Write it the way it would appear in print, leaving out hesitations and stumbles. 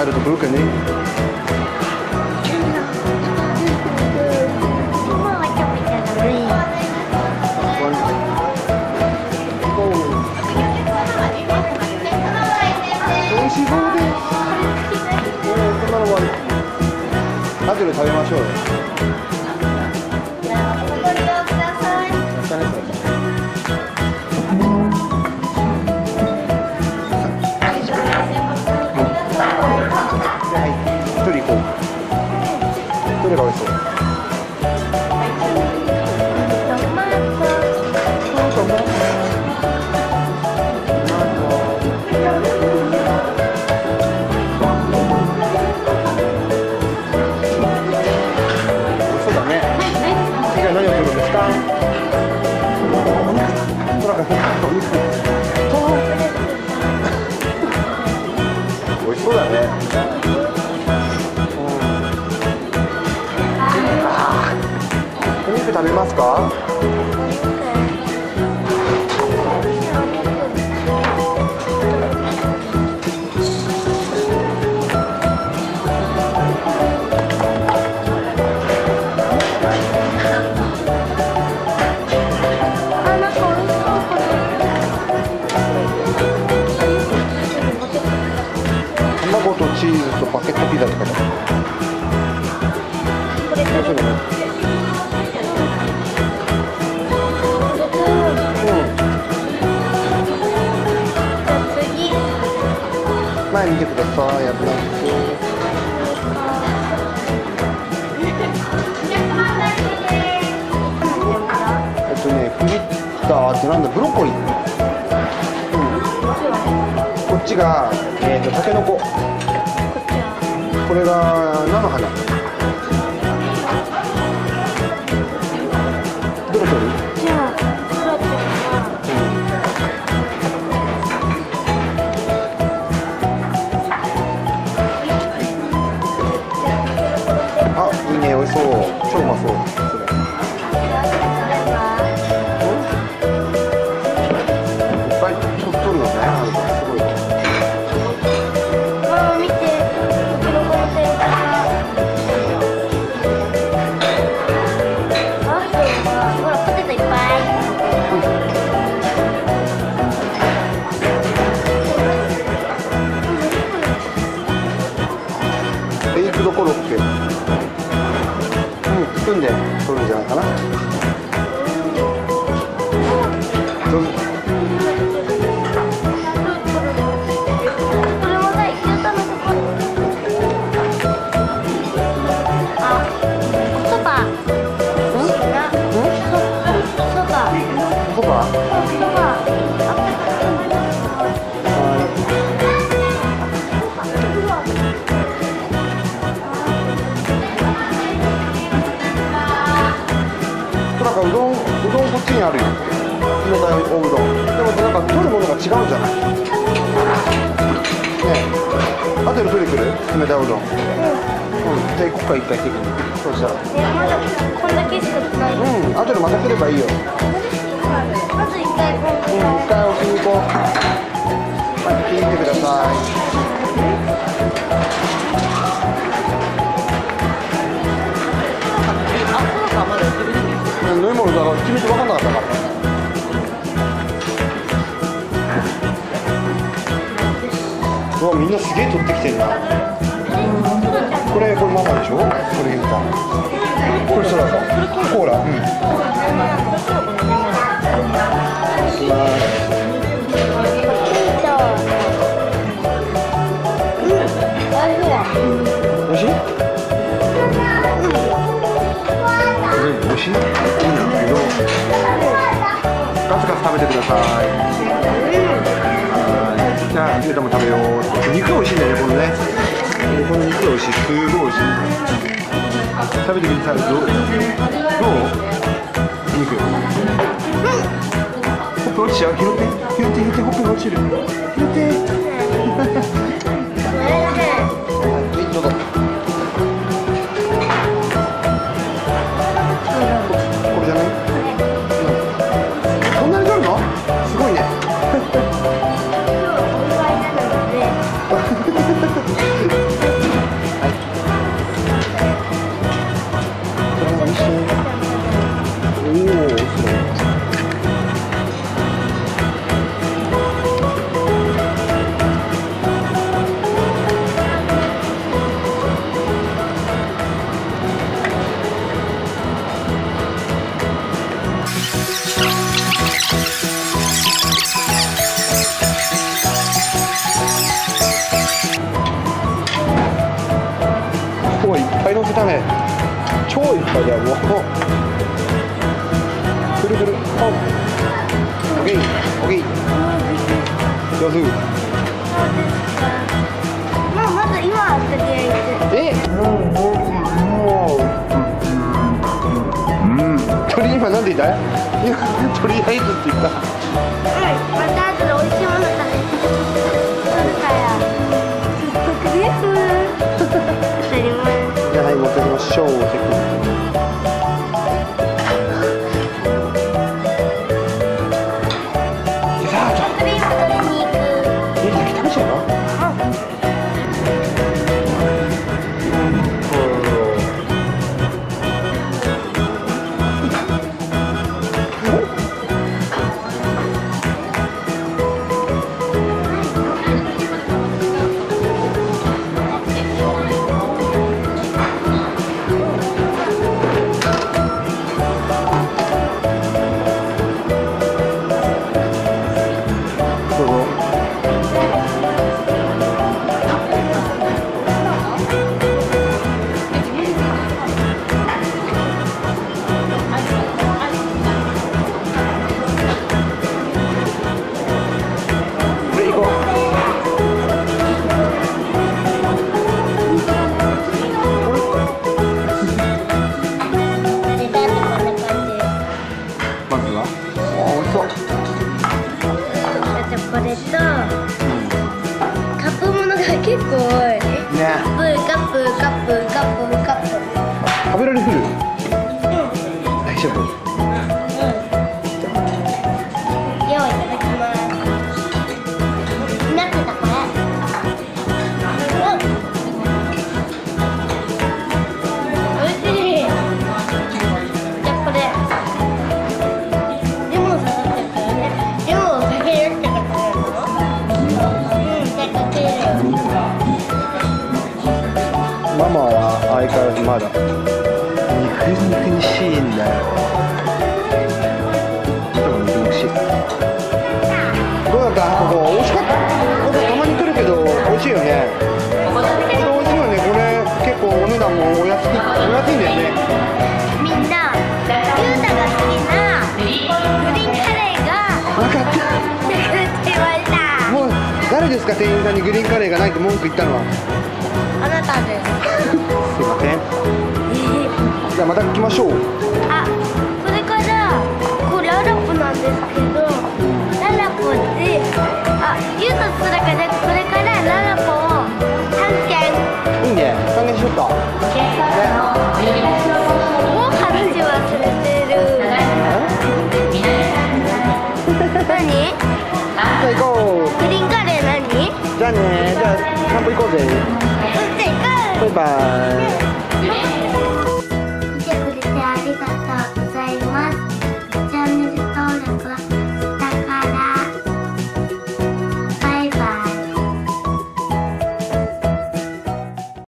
あるところかね。美味しそうです。こんなのもある。後で食べましょうよ。一人行こう。どれが美味しそう。そうだね。次は何を取るんですか。美味しそうだね。お肉食べますか？卵とチーズとバケットピザって書いてある。前見てください。危ない。フリッターってなんだ、ブロッコリー。こっちがタケノコ。これが菜の花。どれ取る？ じゃあ、 あ、いいね、美味しそう。超うまそう。いっぱい取るのね。すごい。 ママ見て、キノコの天ぷら。あとは、ほら、ポテトいっぱい。 ベイクドコロッケ。スプーンで取るんじゃないかな。上手。なんかうどんこっちにあるよ。冷たいおうどん。でもなんか取るものが違うんじゃない？ねえ。後で取り来る？冷たいおうどん。じゃあ行こうか、一回的に。そうしたら。 まだこれだけしかない。 後でまた来ればいいよ。 まず一回こう。 一回置きに行こう。まず聞いてください。飲み物だから決めて分かんなかったから。うわ、みんなすげえ取ってきてるな。これママでしょ。これゆうた。これソラだ。コーラ。いきます。おいしい？美味しい？いいんだけど、ガツガツ食べてください。じゃあ、ゆうたも食べよう。肉美味しいんだよね、このね。この肉美味しい。すごい美味しい。食べてみて、どう？肉。ほっぺ落ちちゃう？拾って、ほっぺが落ちる。拾って。どうぞ。これじゃない？こんなに取るの？すごいね。 せたね。超いっぱいだよ、もう。くるくる、ポン。オッケー、オッケー。上手。 まず今とりあえず。 鳥今なんで言った？とりあえずって言った。 また後で美味しいもの食べるからすっごくです当たり前。 じゃあはい、持ってきましょう。 クリーム取りに行く。 先食べちゃうの？ これとカップものが結構多い。 ね。 カップ。 食べられる？大丈夫？ ではいただきます。なってたこれ。おいしい。じゃあこれレモン刺さってるからね。レモンをかけるってことなの？じゃあかけるよ。 ママは相変わらずまだ肉にしいんだよ。でも肉々しい。どうだった？ここ美味しかった。僕たまに来るけど美味しいよね。これ美味しいよね。これ結構お値段もお安いんだよね。 みんな、ゆうたが好きなグリーンカレーが分かった。 作ってました。 もう誰ですか、店員さんにグリーンカレーがないって文句言ったのは。 あなたです。 すいません。じゃあまた来ましょう。 あ、これからこれララポなんですけど、ララポってゆうたとだからこれからララポを3件いいね。還元しよっか。 もう話忘れてる。何？ じゃあ行こう。 グリーンカレー何？ じゃあね。じゃあ散歩行こうぜ。 じゃあ行こう。 バイバイ。 見てくれてありがとう。